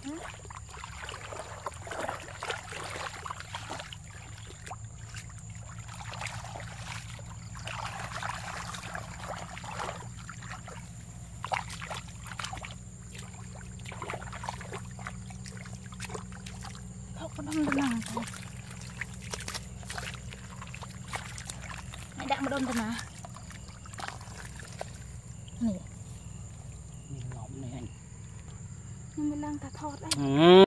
Có đông tenang thôi. Hãy đặt một đông tenang. Nè. Ngọng này anh. Nhưng mình đang thả thọt đấy.